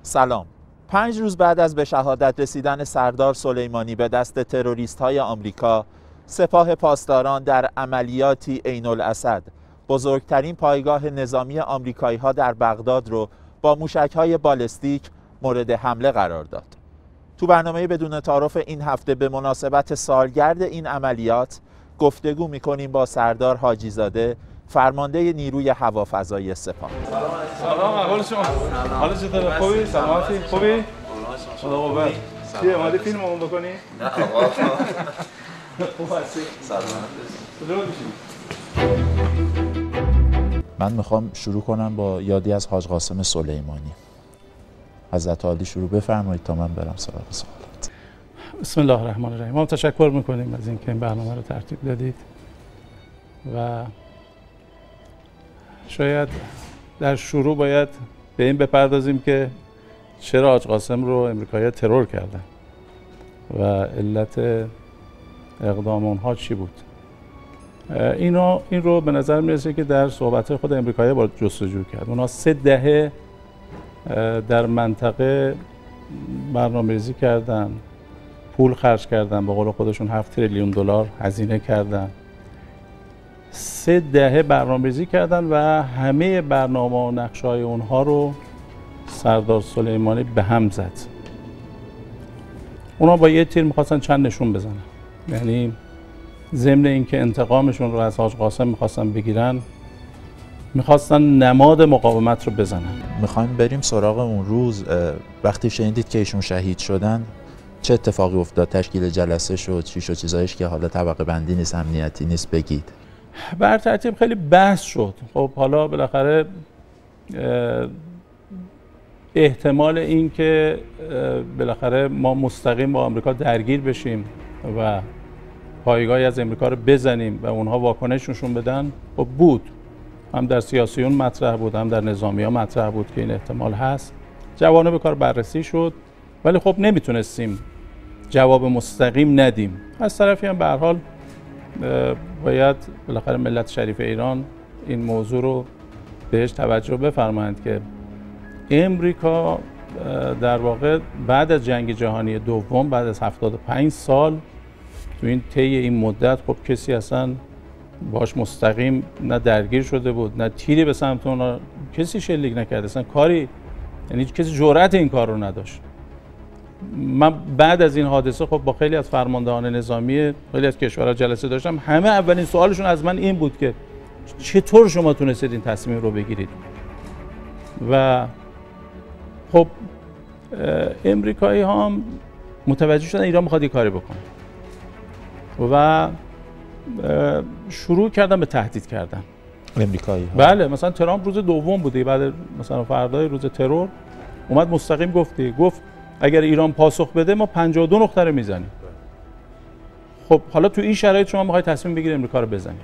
سلام. 5 روز بعد از به شهادت رسیدن سردار سلیمانی به دست تروریست‌های آمریکا، سپاه پاسداران در عملیاتی عین الاسد بزرگترین پایگاه نظامی آمریکایی‌ها در بغداد رو با موشک‌های بالستیک مورد حمله قرار داد. تو برنامه بدون تعارف این هفته به مناسبت سالگرد این عملیات گفتگو می‌کنیم با سردار حاجی‌زاده، فرمانده نیروی هوافضایی سپاه. سلام، احوال شما؟ حالا چطوره؟ خوبی؟ سلامتی؟ خوبی؟ خدا قوت. چیه اومدی فیلممون بکنی؟ نه آقا. خوب هستی؟ سلامت. من میخوام شروع کنم با یادی از حاج قاسم سلیمانی. حضرت عالی شروع بفرمایید تا من برم سراغ سوالات. بسم الله الرحمن الرحیم. ما تشکر میکنیم از اینکه این برنامه رو ترتیب دادید و شاید در شروع باید به این بپردازیم که چرا حاج قاسم رو امریکایی‌ها ترور کردن و علت اقدام اونها چی بود. این رو به نظر میرسه که در صحبت خود امریکایی‌ها باید جستجو کرد. اونها 3 دهه در منطقه برنامه‌ریزی کردن، پول خرج کردن، به قول خودشون 7 تریلیون دلار هزینه کردن. 3 دهه برنامه‌ریزی کردن و همه برنامه و نقشه‌های اونها رو سردار سلیمانی به هم زد. اونا با یه تیر می‌خواستن چند نشون بزنن. یعنی ضمن اینکه انتقامشون رو از حاج قاسم می‌خواستن بگیرن، می‌خواستن نماد مقاومت رو بزنن. می‌خوایم بریم سراغ اون روز. وقتی شنیدید که ایشون شهید شدن چه اتفاقی افتاد؟ تشکیل جلسه شد، چی شد؟ چیزایش که حالا طبقه بندی نیست، امنیتی نیست، بگید. بر ترتیب خیلی بحث شد. خب حالا بالاخره احتمال این که بالاخره ما مستقیم با آمریکا درگیر بشیم و پایگاهی از امریکا رو بزنیم و اونها واکنش نشون بدن خب بود. هم در سیاسیون مطرح بود، هم در نظامی‌ها مطرح بود که این احتمال هست. جوانب کار بررسی شد، ولی خب نمیتونستیم جواب مستقیم ندیم. از طرفی هم به هر حال باید بالاخره ملت شریف ایران این موضوع رو بهش توجه بفرمایند که امریکا در واقع بعد از جنگ جهانی دوم، بعد از 75 سال تو این طی این مدت خب کسی اصلا باش مستقیم نه درگیر شده بود، نه تیری به سمت اونا کسی شلیک نکرده، اصلا کاری، یعنی کسی جرأت این کار رو نداشت. من بعد از این حادثه خب با خیلی از فرماندهان نظامی خیلی از کشورها جلسه داشتم. همه اولین سوالشون از من این بود که چطور شما تونستید این تصمیم رو بگیرید؟ و خب امریکایی ها هم متوجه شدن ایران میخواد یه کاری بکنه و شروع کردن به تهدید کردن. امریکایی ها؟ بله، مثلا ترامپ روز دوم بوده، بعد مثلا فردای روز ترور اومد مستقیم گفت اگر ایران پاسخ بده ما 52 نقطه رو میزنیم. خب حالا تو این شرایط شما میخواید تصمیم بگیرید امریکا رو بزنید.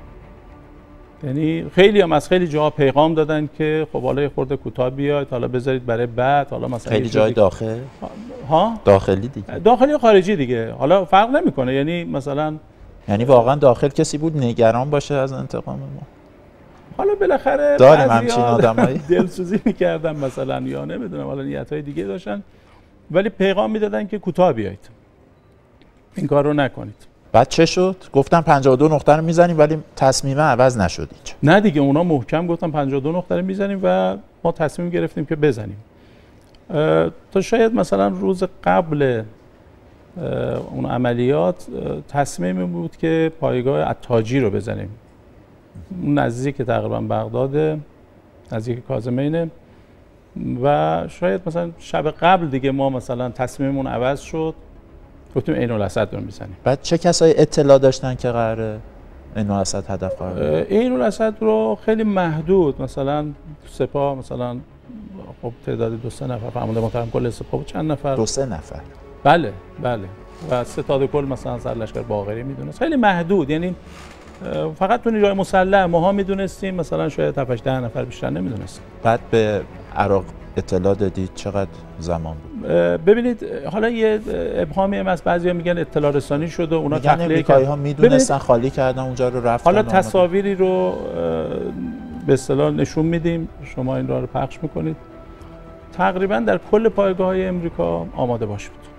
یعنی خیلی هم از خیلی جاها پیغام دادن که خب حالا یه خورده کوتاه بیاید، حالا بذارید برای بعد، حالا مثلا خیلی جای داخل ها داخلی دیگه، داخلی و خارجی دیگه، حالا فرق نمیکنه. یعنی مثلا واقعا داخل کسی بود نگران باشه از انتقام ما؟ حالا بالاخره داریم همچین آدمایی دلسوزی میکردن مثلا، یا نمیدونم حالا نیت‌های دیگه داشتن، ولی پیغام میدادن که کوتاه بیایید، این کار رو نکنید. بعد چه شد؟ گفتن 52 نقطه رو میزنیم ولی تصمیم عوض نشد هیچ. نه دیگه، اونا محکم گفتن 52 نقطه رو میزنیم و ما تصمیم گرفتیم که بزنیم. تا شاید مثلا روز قبل اون عملیات تصمیم بود که پایگاه عطاجی رو بزنیم. اون نزدیک تقریبا بغداد، نزدیک کاظمینه، و شاید مثلا شب قبل دیگه ما مثلا تصمیممون عوض شد، گفتیم عین الاسد رو میزنیم. بعد چه کسایی اطلاع داشتن که قراره عین الاسد هدف قرار بگیره؟ عین الاسد رو خیلی محدود، مثلا سپاه مثلا خب تعداد 2-3 نفر، فرمانده محترم کل سپاه چند نفر؟ 2-3 نفر. بله و ستاد کل مثلا سرلشکر باقری میدونست، خیلی محدود. یعنی فقط تو نیروهای مسلح ماها میدونستیم، مثلا شاید 7-8 نفر بیشتر نمیدونستیم. بعد به عراق اطلاع دادید؟ چقدر زمان بود؟ ببینید حالا یه ابهامی هم از بعضیا میگن اطلاع رسانی شد و اونا تخلیه امریکایی‌ها میدونستن، خالی کردن اونجا رو، رفتن. حالا تصاویری رو به اصطلاح نشون میدیم، شما این رو پخش میکنید. تقریبا در کل پایگاه‌های امریکا آماده باش بود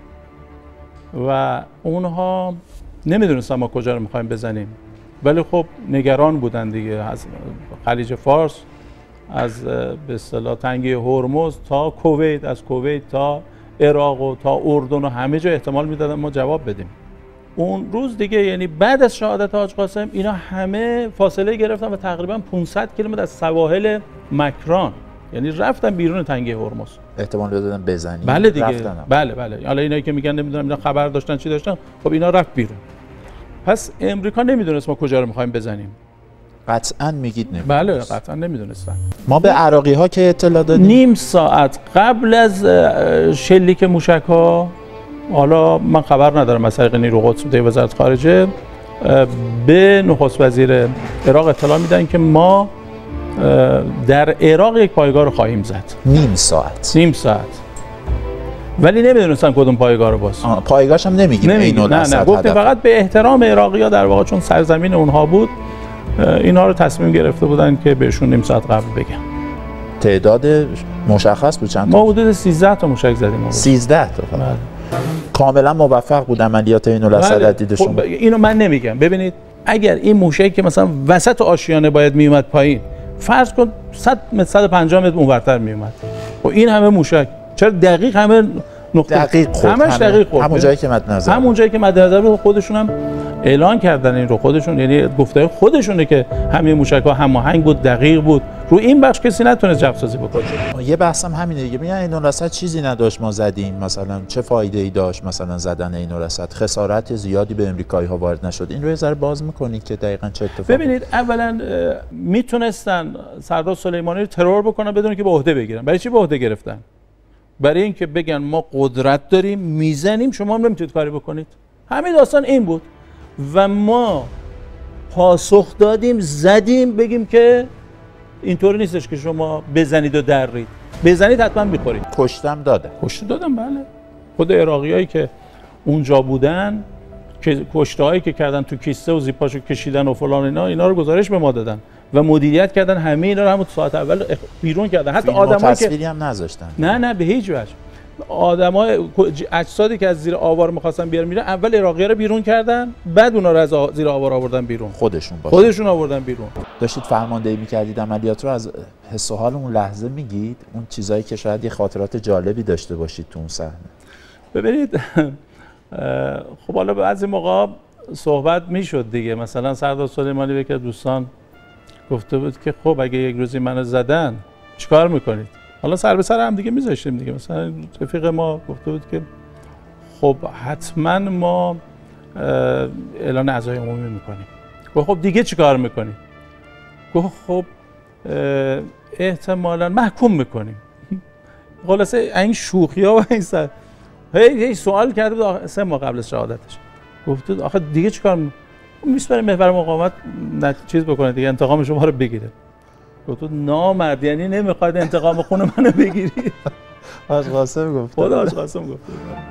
و اونها نمیدونستن ما کجا رو میخوایم بزنیم، ولی خب نگران بودن دیگه. از خلیج فارس، از به اصطلاح تنگه هرمز تا کویت، از کویت تا عراق و تا اردن و همه جا احتمال میدادن ما جواب بدیم. اون روز دیگه، یعنی بعد از شهادت حاج قاسم، اینا همه فاصله گرفتن و تقریبا 500 کیلومتر از سواحل مکران، یعنی رفتن بیرون تنگه هرمز. احتمال دادن بزنیم. بله دیگه. بله. حالا اینایی که میگن نمیدونم اینا خبر داشتن چی داشتن، خب اینا رفت بیرون. پس امریکا نمیدونست ما کجا رو میخوایم بزنیم. قطعاً میگید نمیدونست. بله قطعاً نمیدونستن. ما به عراقی ها که اطلاع دادیم نیم ساعت قبل از شلیک موشک ها، حالا من خبر ندارم از طریق نیرو قدس دی وزارت خارجه، به نخست وزیر عراق اطلاع میدن که ما در عراق یک پایگاه رو خواهیم زد. نیم ساعت. ولی نمیدونستن کدوم پایگاه رو باز. پایگاهش هم نمیگیم عین الاسد. نه گفتیم فقط به احترام عراقی‌ها، در واقع چون سرزمین اونها بود، اینا رو تصمیم گرفته بودن که بهشون نیم ساعت قبل بگن. تعداد مشخص بود چند تا؟ ما حدود 13 تا موشک زدیم. 13 تا. کاملا موفق بود عملیات عین الاسد از دید شما. اینو من نمیگم. ببینید اگر این موشک که مثلا وسط آشیانه باید میومد پایین، فرض کن 100 متر 150 متر اونورتر میومد، خب این همه موشک چرا دقیق همه نقطه دقیق خورد؟ همش دقیق خورد. همون جایی که مد نظر، همون جایی که مد نظر بود. خودشون هم اعلان کردن این رو، خودشون، یعنی گفته خودشونه که همه موشک‌ها هماهنگ بود، دقیق بود. رو این بخش کسی نتونست جو سازی بکنه. یه بحثم همینه دیگه. میگن عین الاسد چیزی نداشت ما زدیم، مثلا چه فایده‌ای داشت مثلا زدن عین الاسد؟ خسارت زیادی به امریکایی‌ها وارد نشد. این رو یه ذره باز می‌کنید که دقیقاً چه اتفاقی؟ ببینید اولا میتونستن سردار سلیمانی رو ترور بکنن بدون که به عهده بگیرن. برای چی به عهده گرفتن؟ برای اینکه بگن ما قدرت داریم، میزنیم، شما هم نمیتونید کاری بکنید. همین داستان این بود و ما پاسخ دادیم، زدیم، بگیم که اینطوری نیستش که شما بزنید و درید. بزنید حتما میخورید. کشتم دادم. بله. خود عراقیایی که اونجا بودن، که کشته‌هایی که کردن تو کیسه و زیپاشو کشیدن و فلان اینا رو گزارش به ما دادن و مدیریت کردن. همه اینا رو همون ساعت اول بیرون کردن. حتی آدمایی که تصویری هم نذاشتن. نه به هیچ وجه. آدمای اجسادی که از زیر آوار می‌خواستن بیارن میرن، اول عراقی‌ها رو بیرون کردن، بعد اونا رو از زیر آوار آوردن بیرون. خودشون آوردن بیرون. داشتید فرماندهی می‌کردید عملیات رو، از حس و حال اون لحظه میگید؟ اون چیزایی که شاید یه خاطرات جالبی داشته باشید تو اون صحنه. ببینید خب حالا بعضی موقع صحبت میشد دیگه. مثلا سردار سلیمانی به که دوستان گفته بود که خب اگه یک روزی منو زدن چیکار میکنید؟ حالا سر به سر هم دیگه میذاشتیم دیگه. مثلا رفیق ما گفته بود که خب حتما ما اعلان عزای عمومی میکنیم. گفت خب دیگه چیکار میکنید؟ گفت خب احتمالاً محکوم میکنیم. خلاصه این شوخی‌ها و این سر هی سوال کرده بود 3 ماه قبل از شهادتش. گفت آخه دیگه چیکار میسپره محور مقاومت چیز بکنه دیگه، انتقام شما رو بگیره. گفت نامرد، یعنی نمیخواد انتقام خون منو بگیری. حاج قاسم گفت. خدا حاج قاسم گفت.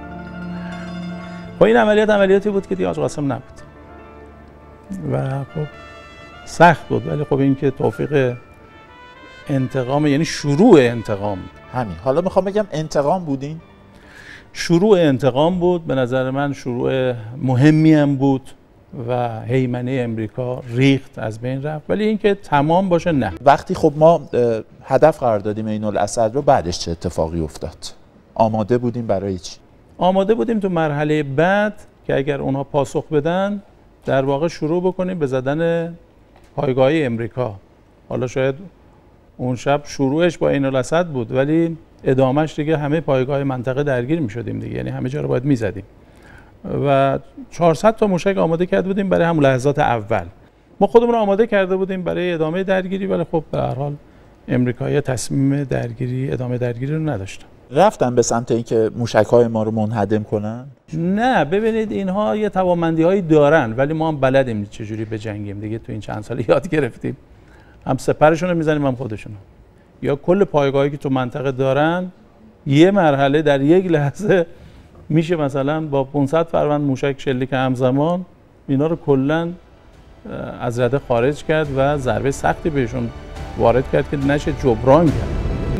خب این عملیاتی بود که دیگه حاج قاسم نبود و خب سخت بود، ولی خب این که توفیق انتقام، یعنی شروع انتقام. همین. حالا میخوام بگم انتقام بودین؟ شروع انتقام بود. به نظر من شروع مهمی هم بود و هیمنه امریکا ریخت، از بین رفت. ولی اینکه تمام باشه نه. وقتی خب ما هدف قرار دادیم عین الاسد رو، بعدش چه اتفاقی افتاد؟ آماده بودیم برای چی؟ آماده بودیم تو مرحله بعد که اگر اونها پاسخ بدن، در واقع شروع بکنیم به زدن پایگاه‌های امریکا. حالا شاید اون شب شروعش با عین الاسد بود، ولی ادامهش دیگه همه پایگاه منطقه درگیر می‌شدیم دیگه، یعنی همه جا رو باید می‌زدیم و 400 تا موشک آماده کرده بودیم برای همون لحظات اول. ما خودمون رو آماده کرده بودیم برای ادامه درگیری، ولی خب به هر حال امریکایی‌ها تصمیم درگیری، ادامه درگیری رو نداشتن. رفتن به سمت اینکه موشک‌های ما رو منهدم کنن؟ نه، ببینید اینها یه توانمندی‌هایی دارن، ولی ما هم بلدیم چجوری بجنگیم دیگه. تو این چند سال یاد گرفتیم، هم سپرشون رو میزنیم هم خودشون. یا کل پایگاهی که تو منطقه دارن، یه مرحله در یک لحظه میشه مثلا با 500 فروند موشک شلیک همزمان اینا رو کلا از رده خارج کرد و ضربه سختی بهشون وارد کرد که نشه جبران کرد.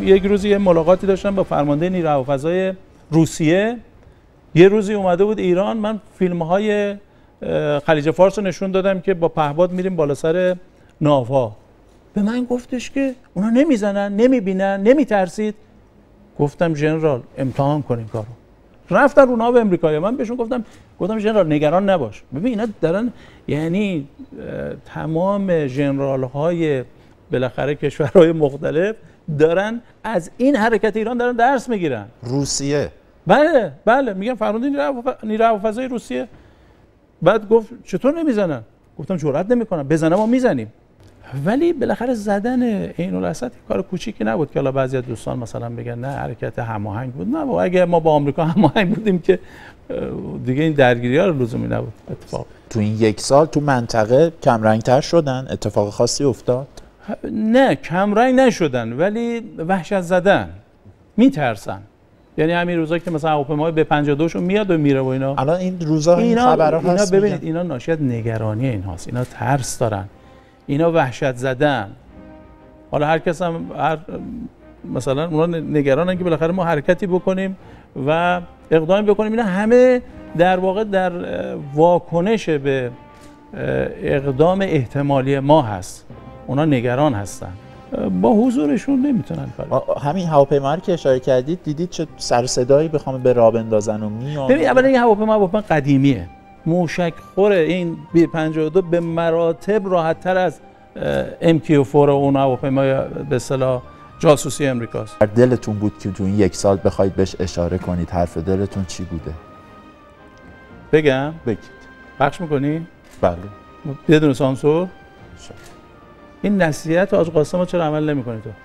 یک روزی یه ملاقاتی داشتم با فرمانده نیروی هوافضای روسیه. یه روزی اومده بود ایران، من فیلم‌های خلیج فارس رو نشون دادم که با پهباد میریم بالا سر ناوها. به من گفتش که اونا نمیزنن، نمیبینن، نمیترسید. گفتم ژنرال امتحان کن این کارو. رفتن رو ناو امریکایی. من بهشون گفتم ژنرال نگران نباش. ببین اینا دارن، یعنی تمام ژنرال‌های بالاخره کشورهای مختلف دارن از این حرکت ایران دارن درس میگیرن. روسیه؟ بله میگم فرمانده نیروی هوافضای روسیه. بعد گفت چطور نمیزنن؟ گفتم جرئت نمیکنن، بزنن ما میزنیم. ولی بالاخره زدن عین الاسد کار کوچیکی نبود که حالا بعضی از دوستان مثلا بگن نه حرکت هماهنگ بود. نه، اگه ما با آمریکا هماهنگ بودیم که دیگه این درگیری‌ها رو لزومی نبود. اتفاق تو این یک سال تو منطقه کمرنگ‌تر شدن؟ اتفاق خاصی افتاد؟ نه کمرنگ نشدن ولی وحشت زدن، میترسن. یعنی همین روزا که مثلا هواپیمای به 52 شون میاد و میره و اینا، الان این روزا این خبرها هست. اینا ببینید اینا ناشی از نگرانی اینهاست. اینا ترس دارن، اینا وحشت زدن. حالا هر کس هم مثلا اونا نگرانن که بالاخره ما حرکتی بکنیم و اقدامی بکنیم. اینا همه در واقع در واکنش به اقدام احتمالی ما هست. اونا نگران هستن، با حضورشون نمیتونن کار. همین هواپیما رو که اشاره کردید دیدید چه سر صدایی بخوام به راه بندازن و میان؟ ببین اولا این هواپیما قدیمیه، موشک خوره. این B-52 به مراتب راحت تر از MQ-4 اون هواپیمای به اصطلاح جاسوسی امریکاست. دلتون بود که تو این یک سال بخواید بهش اشاره کنید، حرف دلتون چی بوده؟ بگم؟ بگید. پخش میکنی؟ بله. بدون سانسور؟ این نصیحت آج قاسم چرا عمل نمی‌کنی تو؟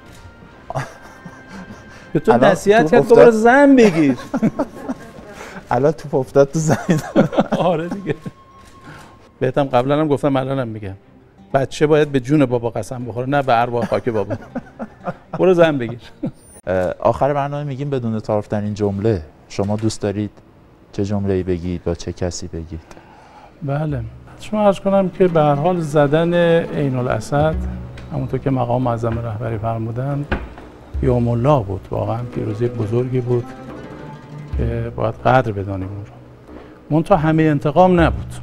به تو نصیحت کرد دوباره زن بگیر. الان توپ افتاد تو زمین. آره دیگه. بهتم قبلا هم گفتم الانم میگم. بچه باید به جون بابا قسم بخوره، نه به ارواح خاک بابا. برو زن بگیر. آخر برنامه میگیم بدون تعارف در این جمله. شما دوست دارید چه جمله‌ای بگید، با چه کسی بگید؟ بله. شما عرض کنم که به هر حال زدن عین الاسد همونطور که مقام معظم رهبری فرمودن یوم الله بود، واقعا پیروزی بزرگی بود که باید قدر بدانیم اون رو. منتها همه انتقام نبود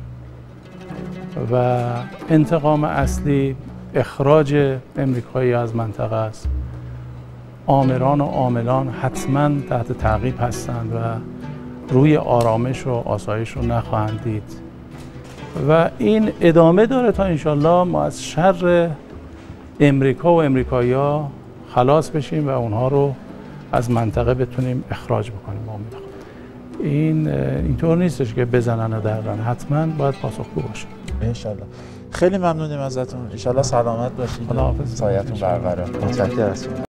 و انتقام اصلی اخراج امریکایی از منطقه است. آمران و عاملان حتما تحت تعقیب هستند و روی آرامش و آسایش رو نخواهند دید و این ادامه داره تا انشالله ما از شر امریکا و امریکایی‌ها خلاص بشیم و اونها رو از منطقه بتونیم اخراج بکنیم. اینطور نیستش که بزنن و دردن، حتما باید پاسخگو باشه. انشالله. خیلی ممنونیم ازتون. انشالله سلامت باشید. خداحافظ. سایتون برقرار. متشکرم.